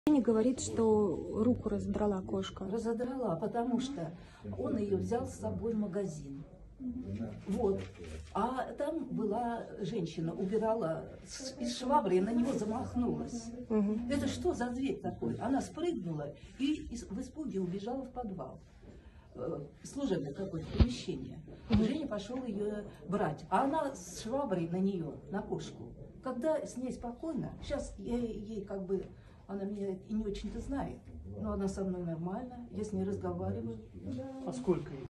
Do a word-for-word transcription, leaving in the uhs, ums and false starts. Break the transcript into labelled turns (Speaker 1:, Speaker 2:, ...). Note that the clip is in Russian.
Speaker 1: Женя говорит, что руку разодрала кошка.
Speaker 2: Разодрала, потому что он ее взял с собой в магазин. Вот. А там была женщина, убирала из швабры, и на него замахнулась.
Speaker 1: Угу.
Speaker 2: Это что за зверь такой? Она спрыгнула и в испуге убежала в подвал. Служебное какое-то помещение.
Speaker 1: Угу.
Speaker 2: Женя пошел ее брать. А она с шваброй на нее, на кошку. Когда с ней спокойно, сейчас я ей как бы, она меня и не очень-то знает, но она со мной нормально, я с ней разговариваю.
Speaker 3: А сколько ей?